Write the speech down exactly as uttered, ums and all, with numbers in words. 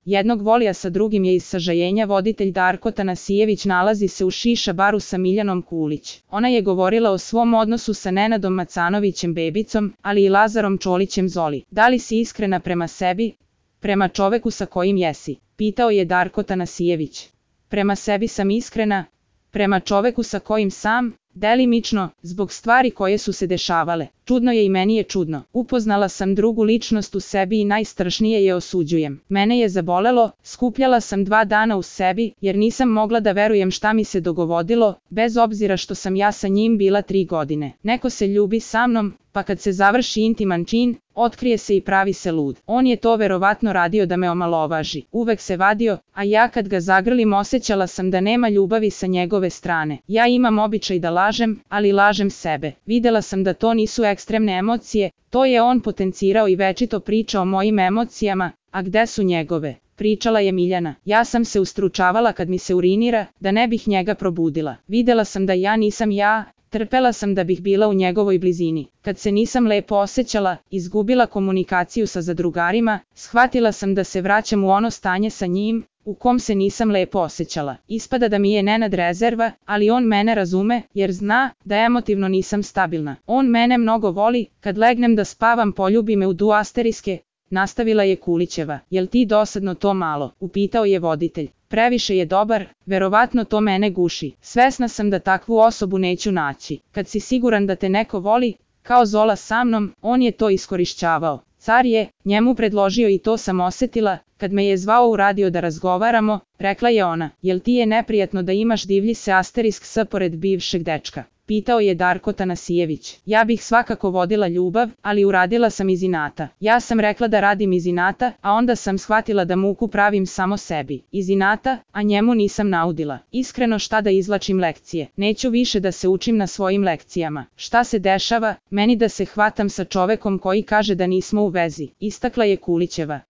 Jednog voli, a sa drugim je iz sažaljenja. Voditelj Darko Tanasijević nalazi se u šiša baru sa Miljanom Kulić. Ona je govorila o svom odnosu sa Nenadom Macanovićem Bebicom, ali i Lazarom Čolićem Zoli. Da li si iskrena prema sebi, prema čoveku sa kojim jesi? Pitao je Darko Tanasijević. Prema sebi sam iskrena, prema čoveku sa kojim sam, delimično, zbog stvari koje su se dešavale. Čudno je i meni je čudno. Upoznala sam drugu ličnost u sebi i najstrašnije je osuđujem. Mene je zabolelo, skupljala sam dva dana u sebi, jer nisam mogla da verujem šta mi se dogodilo, bez obzira što sam ja sa njim bila tri godine. Neko se ljubi sa mnom, pa kad se završi intiman čin, otkrije se i pravi se lud. On je to verovatno radio da me omalovaži. Uvek se vadio, a ja kad ga zagrlim osjećala sam da nema ljubavi sa njegove strane. Ja imam običaj da lažem, ali lažem sebe. Videla sam da to nisu ekstremne emocije, to je on potencirao i večito priča o mojim emocijama, a gde su njegove? Pričala je Miljana. Ja sam se ustručavala kad mi se urinira, da ne bih njega probudila. Videla sam da ja nisam ja, trpela sam da bih bila u njegovoj blizini. Kad se nisam lepo osjećala, izgubila komunikaciju sa zadrugarima, shvatila sam da se vraćam u ono stanje sa njim, u kom se nisam lepo osjećala. Ispada da mi je Nenad rezerva, ali on mene razume, jer zna da emotivno nisam stabilna. On mene mnogo voli, kad legnem da spavam poljubi me u du asteriske, nastavila je Kulićeva. Jel ti dosadno to malo? Upitao je voditelj. Previše je dobar, verovatno to mene guši. Svesna sam da takvu osobu neću naći. Kad si siguran da te neko voli, kao Zola sa mnom, on je to iskorišćavao. Car je njemu predložio i to sam osjetila, kad me je zvao u radio da razgovaramo, rekla je ona. Jel ti je neprijatno da imaš divlji se asterisk s pored bivšeg dečka? Pitao je Darko Tanasijević. Ja bih svakako vodila ljubav, ali uradila sam iz inata. Ja sam rekla da radim iz inata, a onda sam shvatila da muku pravim samo sebi. Iz inata, a njemu nisam naudila. Iskreno šta da izvlačim lekcije. Neću više da se učim na svojim lekcijama. Šta se dešava, meni da se hvatam sa čovekom koji kaže da nismo u vezi, istakla je Kulićeva.